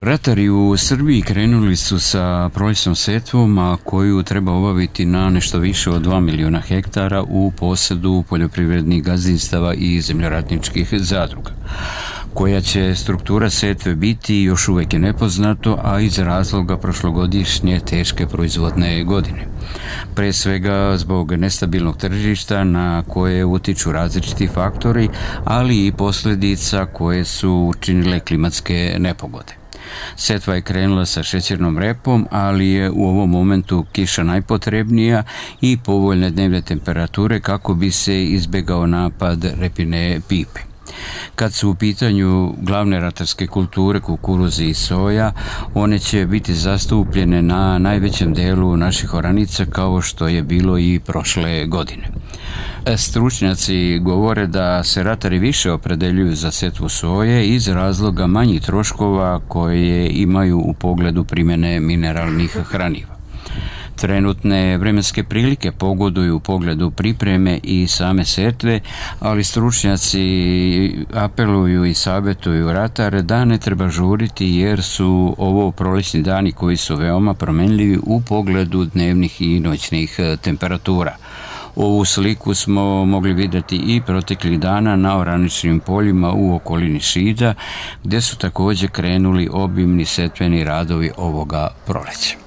Ratari u Srbiji krenuli su sa proljećnom setvom, a koju treba obaviti na nešto više od 2 miliona hektara u posedu poljoprivrednih gazdinstava i zemljoradničkih zadruga. Koja će struktura setve biti još uvek je nepoznato, a iz razloga prošlogodišnje teške proizvodne godine. Pre svega zbog nestabilnog tržišta na koje utiču različiti faktori, ali i posljedica koje su učinile klimatske nepogode. Setva je krenula sa šećernom repom, ali je u ovom momentu kiša najpotrebnija i povoljne dnevne temperature kako bi se izbegao napad repine pipe. Kad su u pitanju glavne ratarske kulture kukuruza i soja, one će biti zastupljene na najvećem delu naših oranica kao što je bilo i prošle godine. Stručnjaci govore da se ratari više opredeljuju za setvu soje iz razloga manjih troškova koje imaju u pogledu primjene mineralnih hraniva. Trenutne vremenske prilike pogoduju u pogledu pripreme i same setve, ali stručnjaci apeluju i savjetuju ratare da ne treba žuriti jer su ovo prolećni dani koji su veoma promenljivi u pogledu dnevnih i noćnih temperatura. Ovu sliku smo mogli vidjeti i proteklih dana na oraničnim poljima u okolini Šida, gdje su također krenuli obimni setveni radovi ovoga proleća.